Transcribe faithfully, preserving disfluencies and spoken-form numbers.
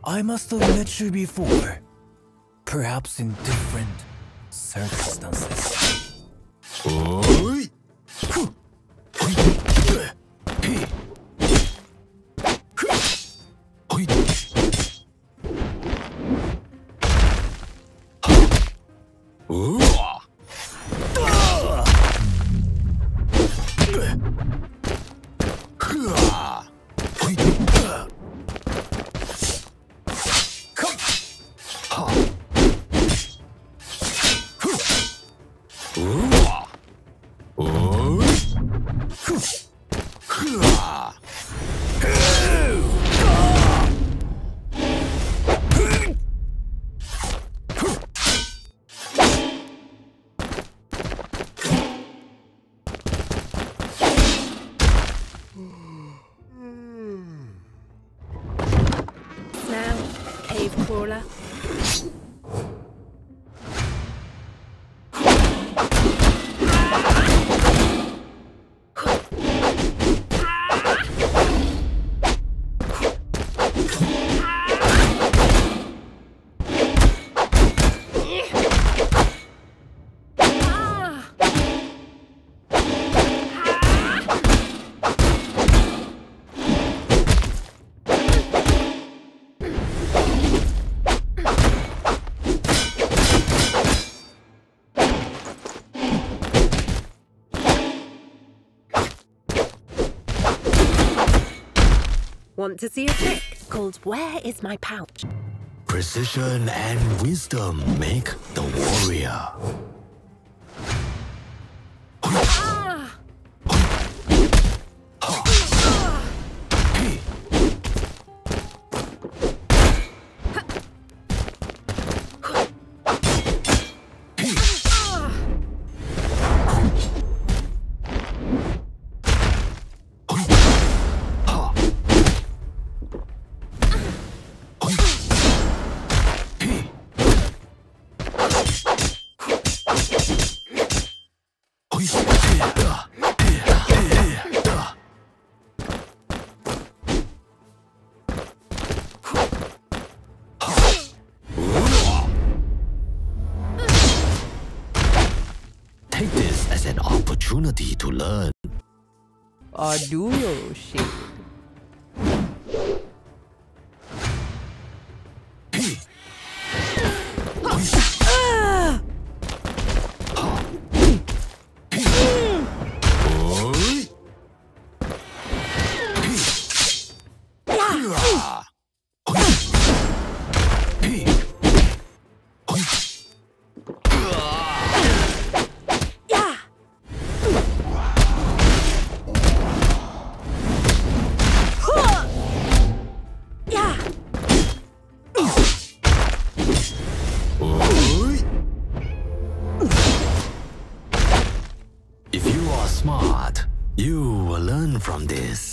I must have met you before. Perhaps in different circumstances. Oi! Cave crawler. Want to see a trick called Where is my pouch? Precision and wisdom make the warrior. Ah! Take this as an opportunity to learn. Or do you, shit? If you are smart, you will learn from this.